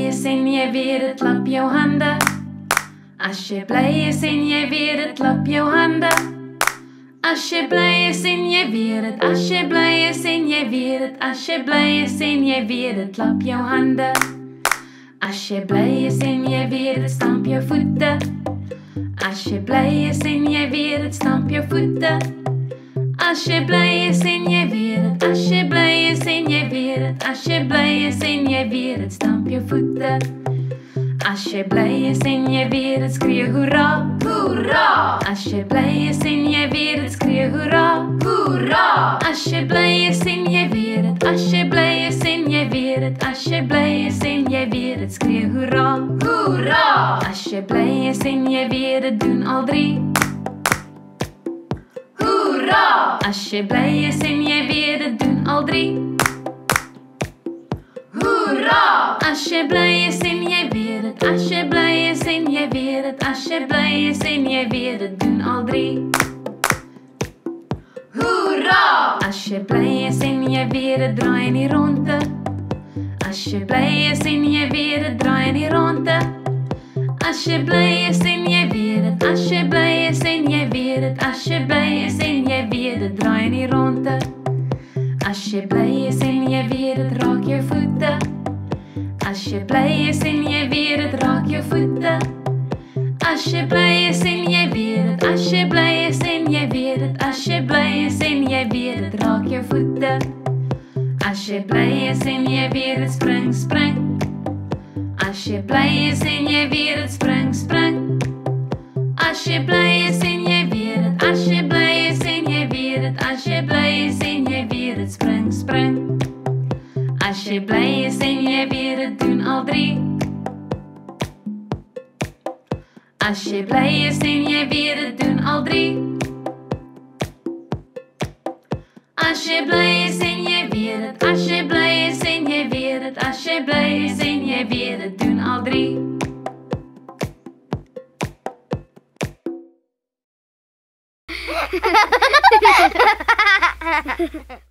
is en jy weet dit, klap jou hande. As jy bly is en jy weet dit, klap jou hande. As jy bly is en jy weet dit, as jy bly is en jy weet dit, as jy bly is en jy weet dit, klap jou hande. As jy bly is en jy weet dit, stamp jou voete. As jy bly is en jy weet dit, stamp jou voete. As jy bly is en jy weet dit, as jy bly is en jy weet dit, as jy bly is en jy weet dit, stamp jou voete. As jy bly is en jy weet dit, skree hoera, hoera. As jy bly is en jy weet dit, skree hoera, hoera. As jy bly is en jy weet dit, as jy bly is en jy weet dit, as jy bly is en jy weet dit, skree hoera, hoera. As jy bly is en jy weet dit, doen al drie. Hoera! As jy bly is en jy weet dit, doen al drie. Hoera! As jy bly is en jy weet dit, as jy bly is en jy weet dit, as jy bly is en jy weet dit, doen al drie. Hoera! As jy bly is en jy weet dit, draai in die ronde. As jy bly is en jy weet dit, draai in die ronde. As jy bly is en jy weet dit, as jy bly is en jy weet dit, as jy bly is en jy weet dit, draai in die ronde. As jy bly is en jy weet dit, raak jou voete. As jy bly is en jy weet dit, raak jou voete. As jy bly is en jy weet dit, as jy bly is en jy weet dit, as jy bly is en jy weet dit, raak jou voete. As jy bly is en jy weet dit, spring, spring. As jy bly is en jy weet dit, spring, spring. As jy bly is en jy weet dit, as jy bly is en jy weet dit, as jy bly is en jy weet dit, spring, spring. As jy bly is en jy weet dit, doen al drie. As jy bly is en jy weet dit, doen al drie. As jy bly is en jy weet dit, as jy bly is en jy weet dit, as jy bly is en jy weet dit, doen al drie. Ha ha ha ha ha!